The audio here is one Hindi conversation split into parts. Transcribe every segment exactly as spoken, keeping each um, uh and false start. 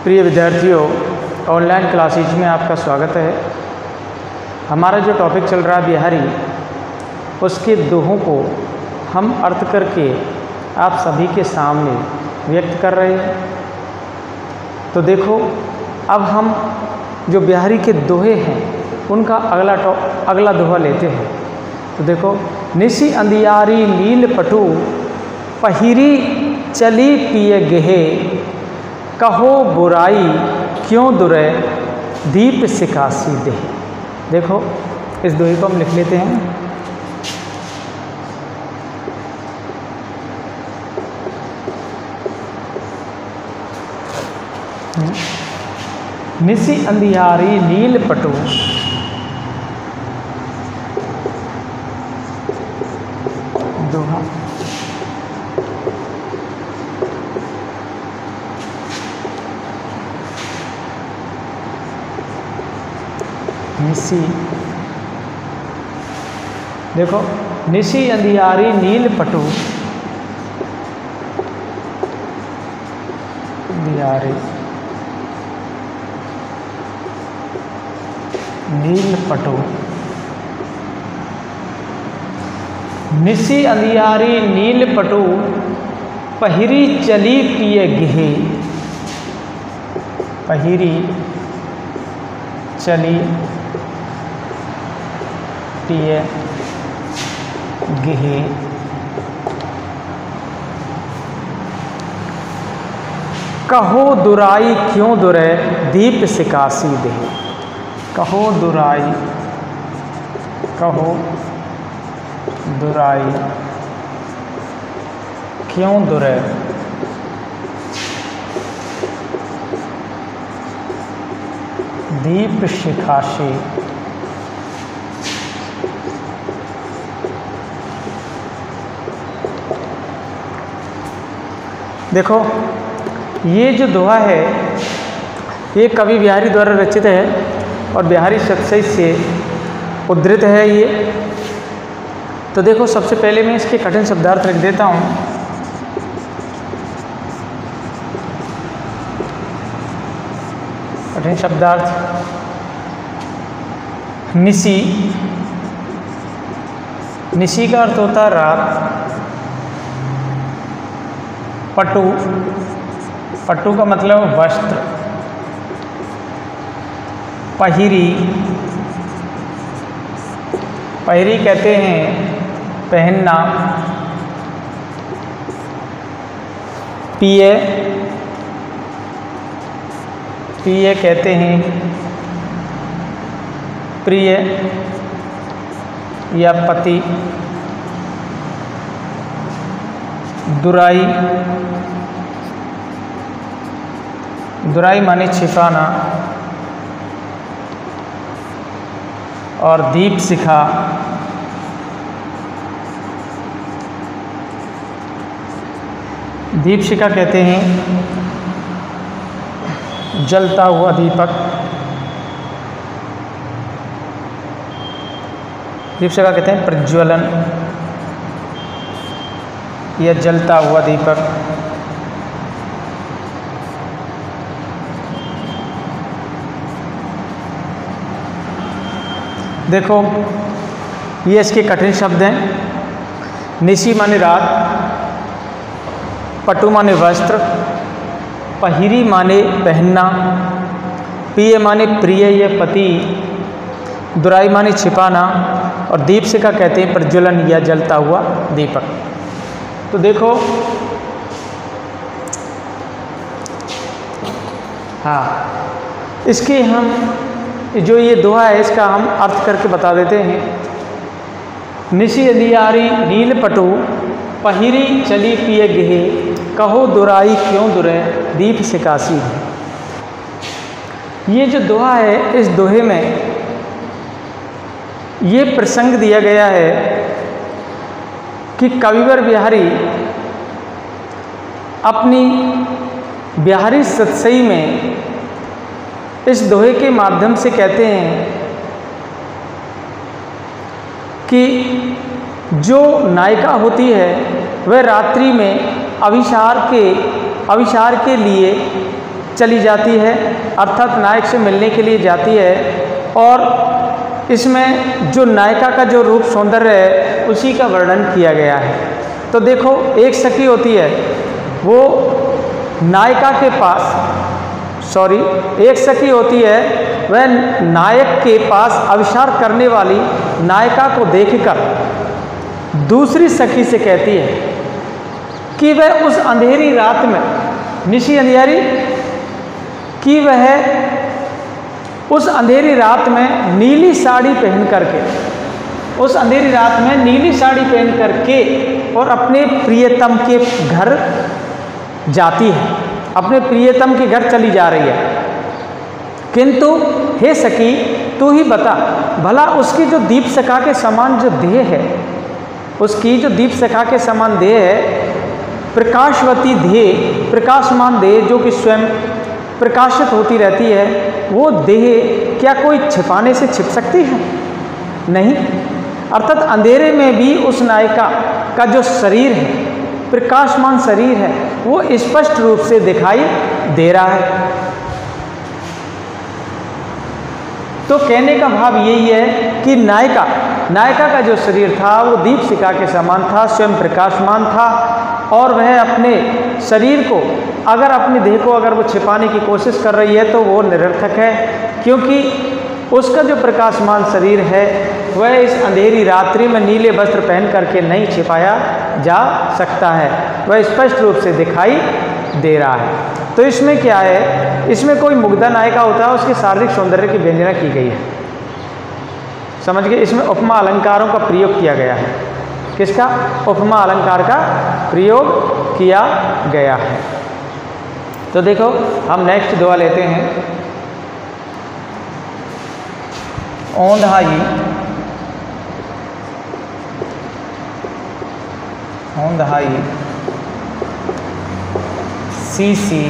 प्रिय विद्यार्थियों, ऑनलाइन क्लासेज में आपका स्वागत है। हमारा जो टॉपिक चल रहा है बिहारी, उसके दोहों को हम अर्थ करके आप सभी के सामने व्यक्त कर रहे हैं। तो देखो, अब हम जो बिहारी के दोहे हैं उनका अगला टॉ अगला दोहा लेते हैं। तो देखो, निसी अंधियारी नील पटु पहिरी चली पिए गेहे, कहो बुराई क्यों दुरै दीप सिकासी दे। देखो, इस दोहे को हम लिख लेते हैं। निसी अंधियारी नील पटु दोहा निसी, देखो, निसी अंधियारी नील पटु अंधियारी नील पटु निसी अंधियारी नील पटु पहिरी चली पिए गेहे, पहिरी चली पिए गेहे, कहो दुराई क्यों दुरै दीप सिकासी दे। कहो दुराई, कहो दुराई क्यों दुरै दीप सिकासी। देखो, ये जो दोहा है ये कवि बिहारी द्वारा रचित है और बिहारी सतसई से उद्धृत है ये। तो देखो, सबसे पहले मैं इसके कठिन शब्दार्थ लिख देता हूँ। कठिन शब्दार्थ, निसी, निसी का अर्थ होता है रात। पटु, पटु का मतलब वस्त्र। पहिरी, पहिरी कहते हैं पहनना। पिए, पिए कहते हैं प्रिय या पति। दुराई, दुराई माने छिपाना। और दीप शिखा, दीप शिखा कहते हैं जलता हुआ दीपक। दीप शिखा कहते हैं प्रज्वलन या जलता हुआ दीपक। देखो, ये इसके कठिन शब्द हैं। निसी माने रात, पटु माने वस्त्र, पहिरी माने पहनना, पिए माने प्रिय या पति, दुराई माने छिपाना, और दीप शिखा कहते हैं प्रज्वलन या जलता हुआ दीपक। तो देखो, हाँ, इसके हम जो ये दोहा है इसका हम अर्थ करके बता देते हैं। निसी अंधियारी नील पटु पहिरी चली पिए गेहे, कहो दुराई क्यों दुरै दीप सिकासी दे। ये जो दोहा है, इस दोहे में ये प्रसंग दिया गया है कि कविवर बिहारी अपनी बिहारी सतसई में इस दोहे के माध्यम से कहते हैं कि जो नायिका होती है वह रात्रि में अभिसार के अभिसार के लिए चली जाती है, अर्थात नायक से मिलने के लिए जाती है। और इसमें जो नायिका का जो रूप सौंदर्य है उसी का वर्णन किया गया है। तो देखो, एक सखी होती है, वो नायिका के पास सॉरी एक सखी होती है, वह नायक के पास अविचार करने वाली नायिका को देखकर दूसरी सखी से कहती है कि वह उस अंधेरी रात में, निशी अंधियारी, कि वह उस अंधेरी रात में नीली साड़ी पहन करके उस अंधेरी रात में नीली साड़ी पहन करके और अपने प्रियतम के घर जाती है, अपने प्रियतम के घर चली जा रही है। किंतु हे सखी, तू ही बता, भला उसकी जो दीप शिखा के समान जो देह है, उसकी जो दीप शिखा के समान देह है, प्रकाशवती देह, प्रकाशमान देह जो कि स्वयं प्रकाशित होती रहती है, वो देह क्या कोई छिपाने से छिप सकती है? नहीं। अर्थात अंधेरे में भी उस नायिका का जो शरीर है, प्रकाशमान शरीर है, वो स्पष्ट रूप से दिखाई दे रहा है। तो कहने का भाव यही है कि नायिका नायिका का जो शरीर था वो दीप शिखा के समान था, स्वयं प्रकाशमान था, और वह अपने शरीर को, अगर अपनी देह को अगर वो छिपाने की कोशिश कर रही है तो वो निरर्थक है, क्योंकि उसका जो प्रकाशमान शरीर है वह इस अंधेरी रात्रि में नीले वस्त्र पहन करके नहीं छिपाया जा सकता है, वह स्पष्ट रूप से दिखाई दे रहा है। तो इसमें क्या है, इसमें कोई मुग्धा नायिका होता है, उसके शारीरिक सौंदर्य की व्यंजना की गई है, समझ गए। इसमें उपमा अलंकारों का प्रयोग किया गया है। किसका? उपमा अलंकार का प्रयोग किया गया है। तो देखो, हम नेक्स्ट दुआ लेते हैं। औंधाई औंधाई सीसी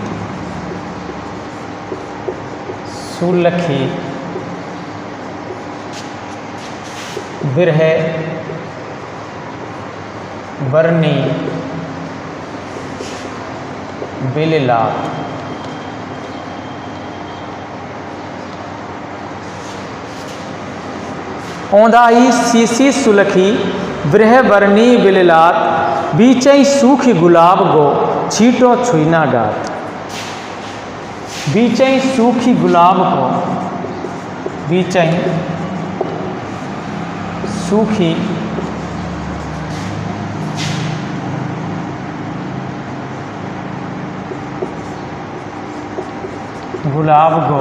सुलखी बिरह बरनी बिलला। औंधाई सीसी सुलखी बिरह बरनी बिललात, बीचई सूखी गुलाब गो छीटो छुईना गात। बीचई सूखी गुलाब को, बीचई सूखी गुलाब गो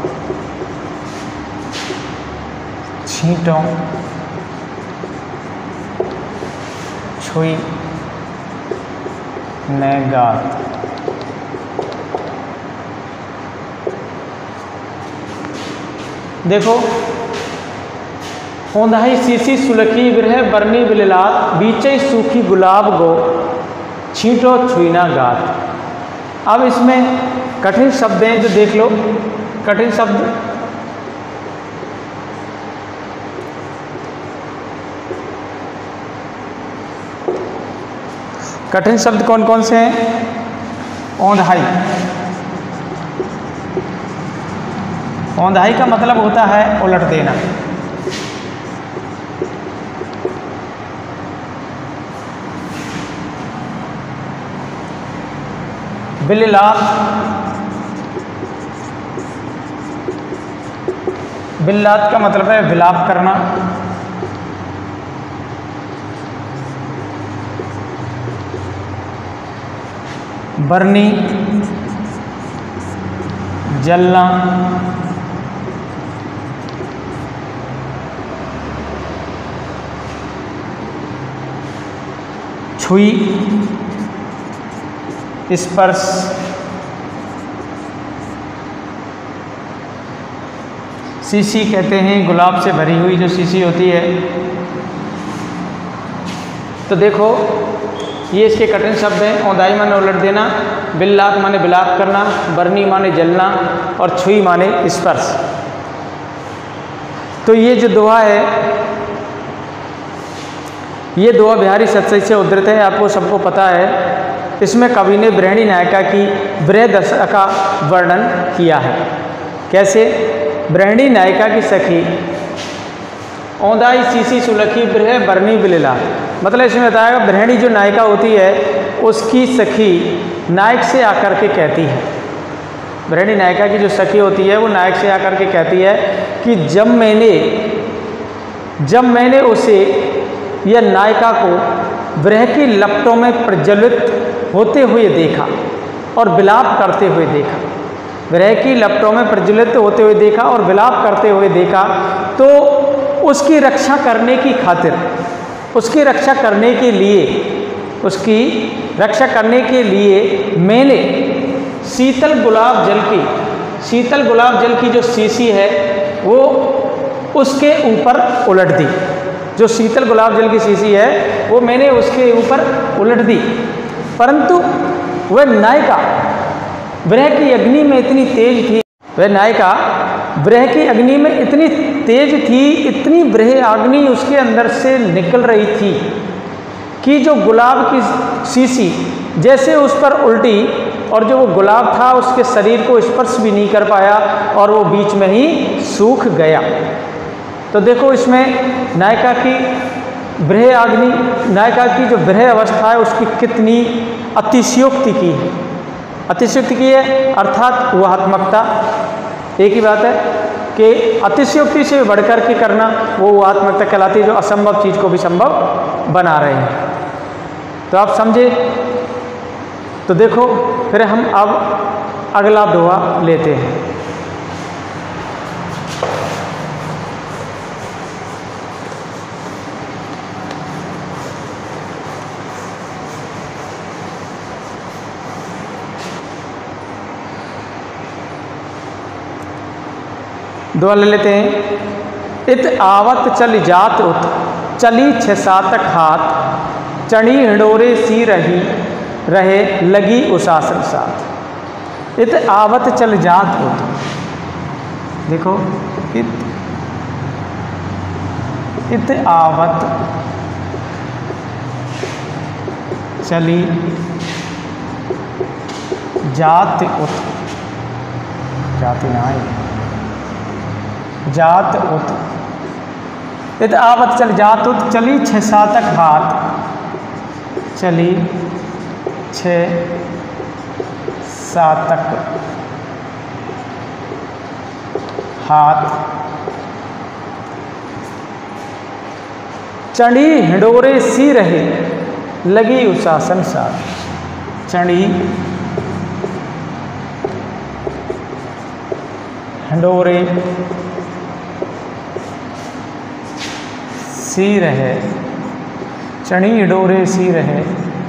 छींटों छुई न गात। देखो, औंधाई सीसी सुलखी बिरह बरनी बिललात, बीचे सूखी गुलाब गो छींटो छुईना गात। अब इसमें कठिन शब्द हैं, जो देख लो। कठिन शब्द, कठिन शब्द कौन कौन से हैं? औंधाई। औंधाई का मतलब होता है उलट देना। बिललात, बिललात का मतलब है विलाप करना। बरनी जलना, छुई स्पर्श, सीसी कहते हैं गुलाब से भरी हुई जो सीसी होती है। तो देखो, ये इसके कठिन शब्द हैं। औंधाई माने उलट देना, बिल्लात माने बिलाप करना, बरनी माने जलना, और छुई माने स्पर्श। तो ये जो दोहा है, ये दोहा बिहारी सतसई से उद्धृत है, आपको सबको पता है। इसमें कवि ने बृहणी नायिका की बृह दशा का वर्णन किया है। कैसे? बृहणी नायिका की सखी औंदाई सीसी सुलखी बृह बरनी बिलला, मतलब इसमें बताया बृहणी जो नायिका होती है उसकी सखी नायक से आकर के कहती है, बृहणी नायिका की जो सखी होती है वो नायक से आकर के कहती है कि जब मैंने जब मैंने उसे या नायिका को बृह की लपटों में प्रज्वलित होते हुए देखा और विलाप करते हुए देखा, बृह की लपटों में प्रज्वलित होते हुए देखा और विलाप करते हुए देखा, तो उसकी रक्षा करने की खातिर, उसकी रक्षा करने के लिए उसकी रक्षा करने के लिए मैंने शीतल गुलाब जल की शीतल गुलाब जल की जो शीशी है वो उसके ऊपर उलट दी। जो शीतल गुलाब जल की शीशी है वो मैंने उसके ऊपर उलट दी, परंतु वह नायिका बृह की अग्नि में इतनी तेज थी वह नायिका बृह की अग्नि में इतनी तेज थी, इतनी बृह अग्नि उसके अंदर से निकल रही थी कि जो गुलाब की शीशी जैसे उस पर उल्टी और जो वो गुलाब था उसके शरीर को स्पर्श भी नहीं कर पाया और वो बीच में ही सूख गया। तो देखो इसमें नायिका की बृह अग्नि नायिका की जो बृह अवस्था है उसकी कितनी अतिशयोक्ति की है अतिशयोक्ति की है अर्थात वहात्मकता। एक ही बात है कि अतिशयोक्ति से बढ़कर के करना वो वहात्मकता कहलाती है, जो असंभव चीज़ को भी संभव बना रहे हैं। तो आप समझे। तो देखो फिर हम अब अगला दोहा लेते हैं। दोहा ले लेते हैं। इत आवत चल जात उत चली छह सातक हाथ चढ़ी हिडोरे सी रही रहे लगी उसासन साथ। इत आवत चल जात उत, देखो इत इत आवत चली जात उत जाति ना आई जात उत इत आवत चल जात उत चली छह सातक हाथ चली छः सातक हाथ चढ़ी हिडोरे सी रहे लगी उसासन साथ। चढ़ी हिडोरे सी रहे चढ़ी हिडोरे सी रहे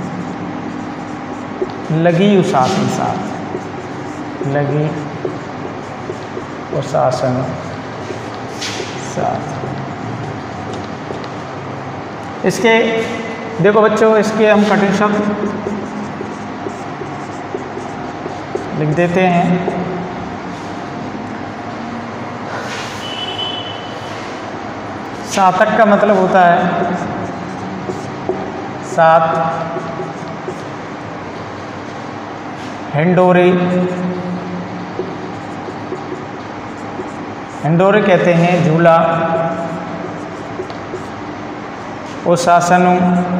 लगी उसासन साथ लगी उसासन साथ। इसके देखो बच्चों, इसके हम कठिन शब्द लिख देते हैं। सातक का मतलब होता है सात, हिंडोरे हिंडोरे कहते हैं झूला, उसासनु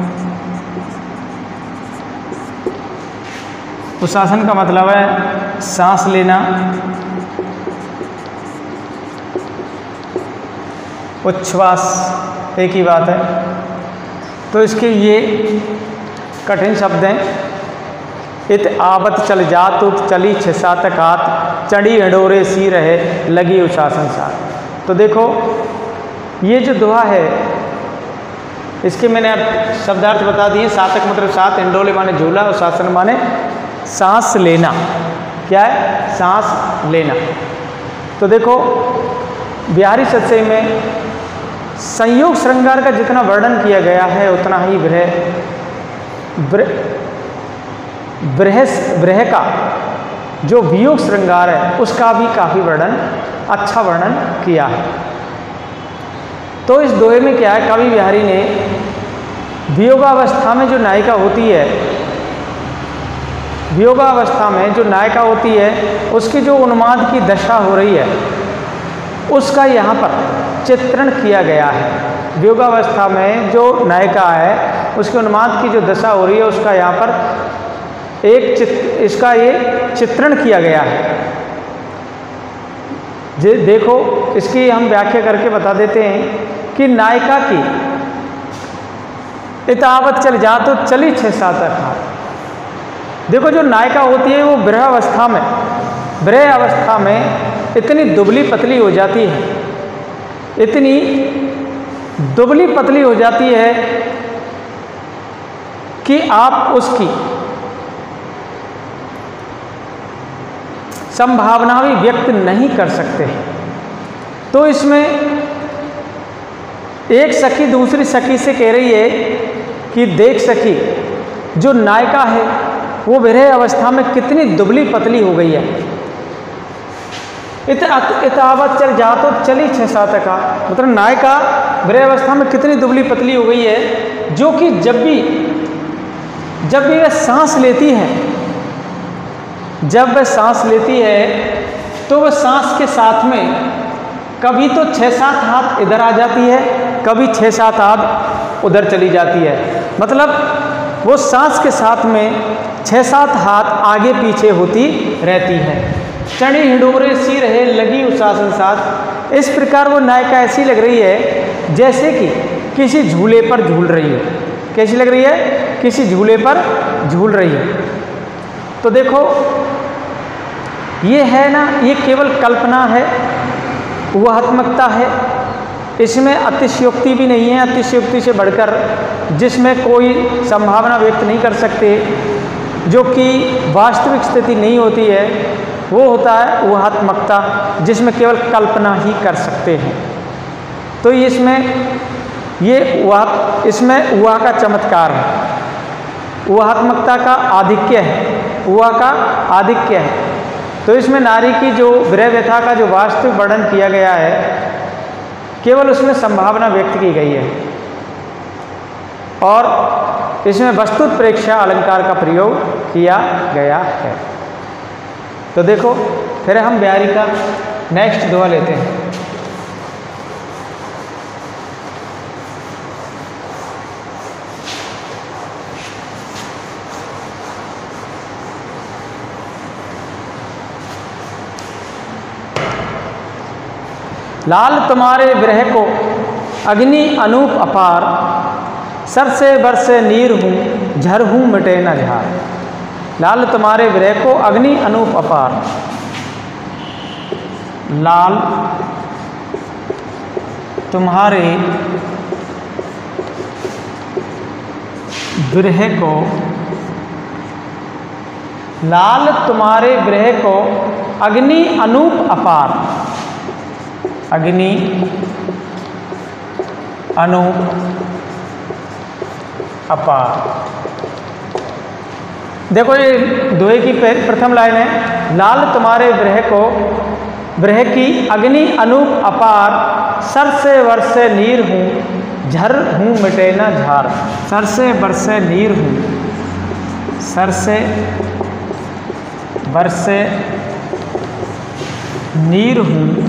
उसासन का मतलब है सांस लेना, उच्छ्वास एक ही बात है। तो इसके ये कठिन शब्द हैं। इत आवत चल जात उत चली छह सातक हाथ चढ़ी हिडोरे सी रहे लगी उसासन साथ। तो देखो ये जो दोहा है इसके मैंने शब्दार्थ बता दिए। सातक मतलब सात, हिंडोले माने झूला, उसासन माने सांस लेना। क्या है? सांस लेना। तो देखो बिहारी सत्सई में संयोग श्रृंगार का जितना वर्णन किया गया है उतना ही बृह बृह बृह का जो वियोग श्रृंगार है उसका भी काफ़ी वर्णन अच्छा वर्णन किया है। तो इस दोहे में क्या है, कवि बिहारी ने वियोगावस्था में जो नायिका होती है वियोगावस्था में जो नायिका होती है उसकी जो उन्माद की दशा हो रही है उसका यहाँ पर चित्रण किया गया है। वियोगावस्था में जो नायिका है उसके उन्माद की जो दशा हो रही है उसका यहाँ पर एक चित्र इसका ये चित्रण किया गया है। जे देखो इसकी हम व्याख्या करके बता देते हैं कि नायिका की इतावत चल जा तो चली छः सात हाथ। देखो जो नायिका होती है वो विरह अवस्था में विरह अवस्था में इतनी दुबली पतली हो जाती है, इतनी दुबली पतली हो जाती है कि आप उसकी संभावना भी व्यक्त नहीं कर सकते। तो इसमें एक सखी दूसरी सखी से कह रही है कि देख सखी, जो नायिका है वो विरह अवस्था में कितनी दुबली पतली हो गई है। इत इतावत चल जा तो चली छः सात का, मतलब नायिका विरह अवस्था में कितनी दुबली पतली हो गई है, जो कि जब भी जब भी वह सांस लेती है जब वह सांस लेती है तो वह सांस के साथ में कभी तो छः सात हाथ इधर आ जाती है, कभी छः सात हाथ उधर चली जाती है। मतलब वो सांस के साथ में छः सात हाथ आगे पीछे होती रहती है। चढ़ी हिडोरे सी रहे लगी उसासन साथ, इस प्रकार वो नायिका ऐसी लग रही है जैसे कि किसी झूले पर झूल रही है। कैसी लग रही है? किसी झूले पर झूल रही है। तो देखो ये है ना, ये केवल कल्पना है, ऊहात्मकता है, इसमें अतिशयोक्ति भी नहीं है। अतिशयोक्ति से बढ़कर जिसमें कोई संभावना व्यक्त नहीं कर सकते, जो कि वास्तविक स्थिति नहीं होती है, वो होता है ऊहात्मकता, जिसमें केवल कल्पना ही कर सकते हैं। तो इसमें ये ऊहा इसमें ऊहा का चमत्कार है, ऊहात्मकता का आधिक्य है, ऊहा का आधिक्य है। तो इसमें नारी की जो विरह व्यथा का जो वास्तविक वर्णन किया गया है, केवल उसमें संभावना व्यक्त की गई है और इसमें वस्तुत प्रेक्षा अलंकार का प्रयोग किया गया है। तो देखो फिर हम बिहारी का नेक्स्ट दोहा लेते हैं। लाल तुम्हारे विरह को अग्नि अनूप अपार, सर से बरसे नीर हूँ झर हूँ मिटे न झार। लाल तुम्हारे विरह को अग्नि अनूप अपार, लाल तुम्हारे विरह को लाल तुम्हारे विरह को अग्नि अनूप अपार, अग्नि अनूप अपार। देखो ये दोहे की प्रथम लाइन है, लाल तुम्हारे विरह को विरह की अग्नि अनूप अपार, सर से बरसे नीर हूँ झर हूँ मिटे न झार। सर से बरसे नीर हूँ, सर से बरसे नीर हूँ,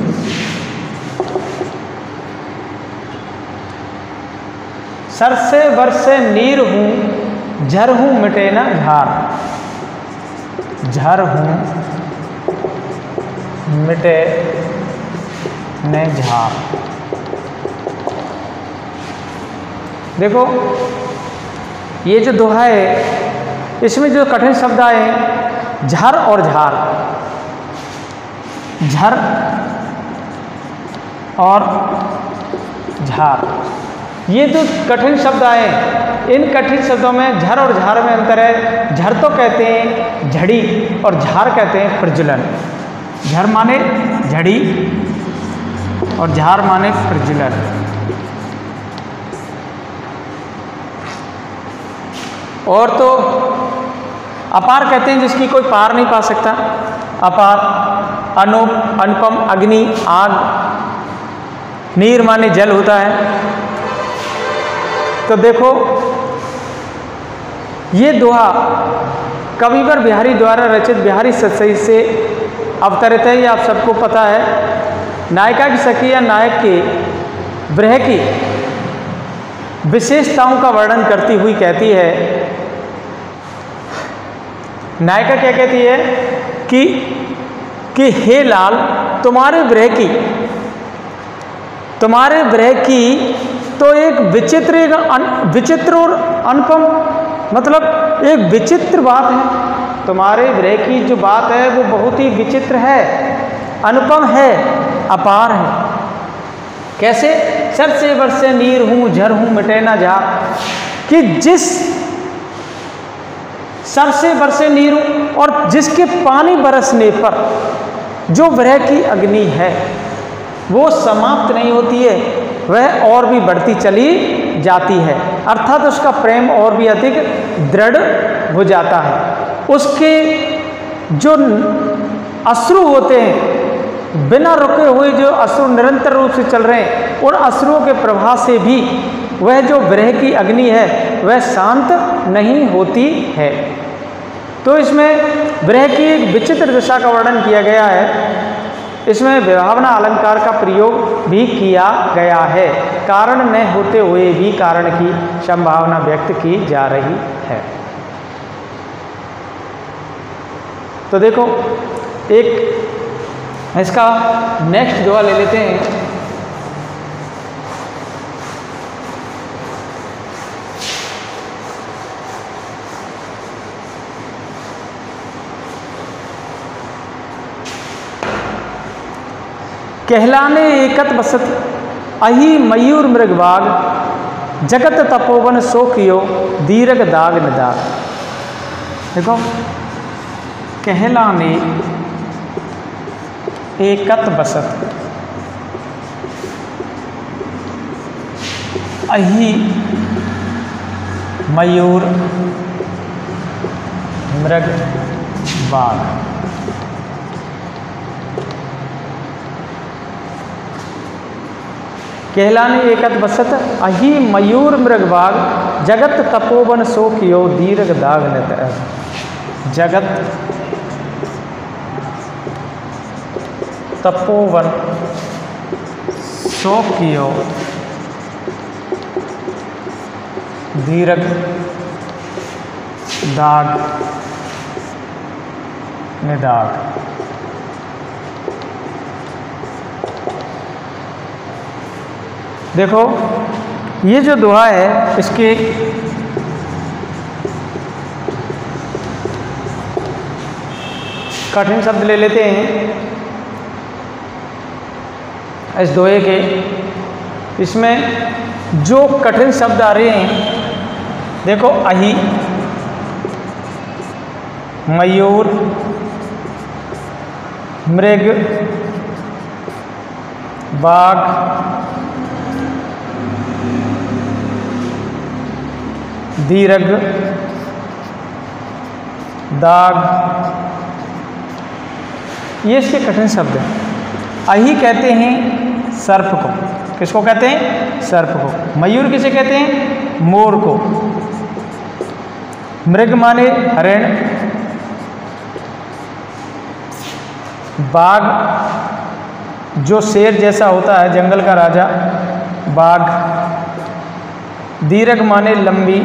सर से बरसे नीर हूँ झर हूँ मिटे न झार। झर हूँ मिटे न झार। देखो ये जो दोहा है इसमें जो कठिन शब्द आए हैं झर और झार, झर और झार, ये जो कठिन शब्द आए, इन कठिन शब्दों में झर और झार में अंतर है। झर तो कहते हैं झड़ी और झार कहते हैं प्रज्वलन। झर माने झड़ी और झार माने प्रज्वलन। और तो अपार कहते हैं जिसकी कोई पार नहीं पा सकता। अपार, अनुप, अनुपम, अग्नि, आग, नीर माने जल होता है। तो देखो ये दोहा कविवर बिहारी द्वारा रचित बिहारी सतसई से अवतरित है, ये आप सबको पता है। नायिका की सखी या नायक के विरह की विशेषताओं का वर्णन करती हुई कहती है, नायिका क्या कहती है कि कि हे लाल, तुम्हारे विरह की तुम्हारे विरह की तो एक विचित्र एक अन, विचित्र और अनुपम, मतलब एक विचित्र बात है। तुम्हारे विरह की जो बात है वो बहुत ही विचित्र है, अनुपम है, अपार है। कैसे? सर से बरसे नीर हूँ, झर हूँ, मिटे ना जा, कि जिस सर से बरसे नीर हूँ और जिसके पानी बरसने पर जो विरह की अग्नि है वो समाप्त नहीं होती है, वह और भी बढ़ती चली जाती है, अर्थात उसका प्रेम और भी अधिक दृढ़ हो जाता है। उसके जो अश्रु होते हैं, बिना रुके हुए जो अश्रु निरंतर रूप से चल रहे हैं, उन अश्रुओं के प्रभाव से भी वह जो विरह की अग्नि है वह शांत नहीं होती है। तो इसमें विरह की एक विचित्र दशा का वर्णन किया गया है। इसमें विभावना अलंकार का प्रयोग भी किया गया है। कारण न होते हुए भी कारण की संभावना व्यक्त की जा रही है। तो देखो, एक इसका नेक्स्ट दोहा ले लेते हैं। कहलाने एकत बसत अहि मयूर मृगवाग, जगत तपोवन सो कियो दीर्घ दाग निदाग। देखो, कहलाने एकत बसत अहि मयूर मृगवाग, कहलाने एकत बसत अहि मयूर मृगवाग, जगत तपोवन सो कियो दीर्घ दाग निदाग। जगत तपोवन सो कियो दीर्घ दाग निदाग। देखो, ये जो दोहा है इसके कठिन शब्द ले लेते हैं इस दोहे के। इसमें जो कठिन शब्द आ रहे हैं, देखो, अहि, मयूर, मृग, बाघ, दीर्घ दाग, ये इसके कठिन शब्द हैं। अहि कहते हैं सर्प को। किसको कहते हैं? सर्प को। मयूर किसे कहते हैं? मोर को। मृग माने हरिण, बाघ जो शेर जैसा होता है, जंगल का राजा बाघ, दीर्घ माने लंबी,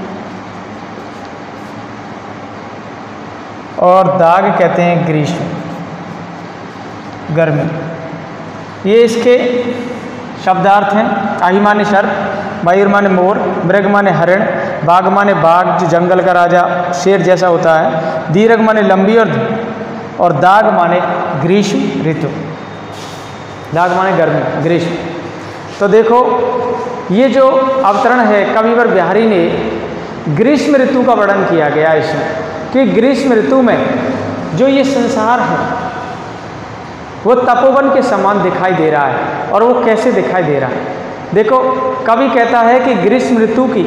और दाग कहते हैं ग्रीष्म, गर्मी। ये इसके शब्दार्थ हैं। अहि माने सर्प, मयूर माने मोर, मृग माने हरिण, बाघ माने बाघ जो जंगल का राजा शेर जैसा होता है, दीर्घ माने लंबी, और और दाग माने ग्रीष्म ऋतु। दाग माने गर्मी, ग्रीष्म। तो देखो, ये जो अवतरण है कविवर बिहारी ने ग्रीष्म ऋतु का वर्णन किया गया इसमें, कि ग्रीष्म ऋतु में जो ये संसार है वो तपोवन के समान दिखाई दे रहा है। और वो कैसे दिखाई दे रहा है? देखो, कवि कहता है कि ग्रीष्म ऋतु की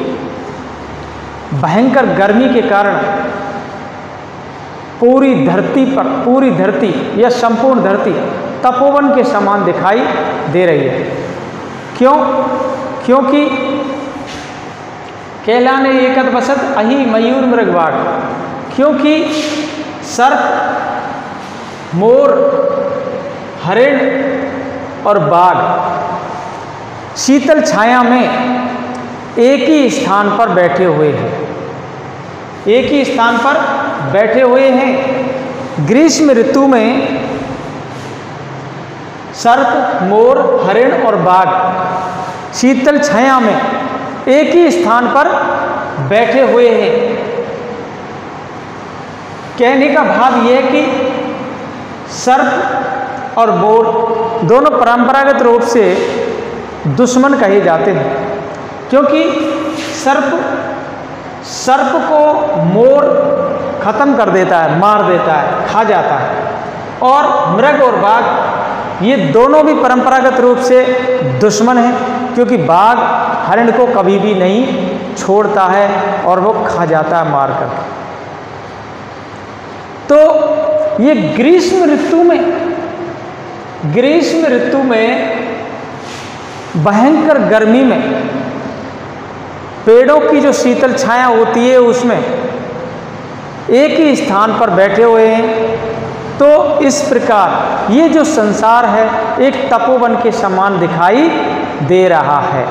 भयंकर गर्मी के कारण पूरी धरती पर, पूरी धरती या संपूर्ण धरती तपोवन के समान दिखाई दे रही है। क्यों? क्योंकि कहलाने एकत बसत अहि मयूर मृगवाग, क्योंकि सर्प, मोर, हरिण और बाघ शीतल छाया में एक ही स्थान पर बैठे हुए हैं, एक ही स्थान पर बैठे हुए हैं। ग्रीष्म ऋतु में सर्प, मोर, हरिण और बाघ शीतल छाया में एक ही स्थान पर बैठे हुए हैं। कहने का भाव यह है कि सर्प और मोर दोनों परंपरागत रूप से दुश्मन कहे जाते हैं, क्योंकि सर्प सर्प को मोर खत्म कर देता है, मार देता है, खा जाता है, और मृग और बाघ ये दोनों भी परंपरागत रूप से दुश्मन हैं, क्योंकि बाघ हरिण को कभी भी नहीं छोड़ता है और वो खा जाता है मार कर। तो ये ग्रीष्म ऋतु में ग्रीष्म ऋतु में भयंकर गर्मी में पेड़ों की जो शीतल छाया होती है उसमें एक ही स्थान पर बैठे हुए हैं। तो इस प्रकार ये जो संसार है एक तपोवन के समान दिखाई दे रहा है।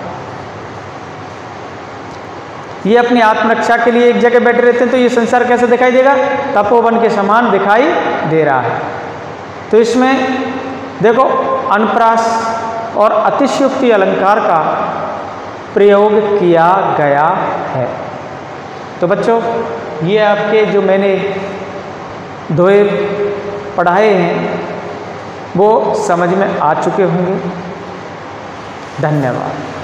ये अपनी आत्मरक्षा के लिए एक जगह बैठे रहते हैं, तो ये संसार कैसे दिखाई देगा? तपोवन के समान दिखाई दे रहा है। तो इसमें देखो अनुप्रास और अतिशयोक्ति अलंकार का प्रयोग किया गया है। तो बच्चों ये आपके जो मैंने दोहे पढ़ाए हैं वो समझ में आ चुके होंगे। धन्यवाद।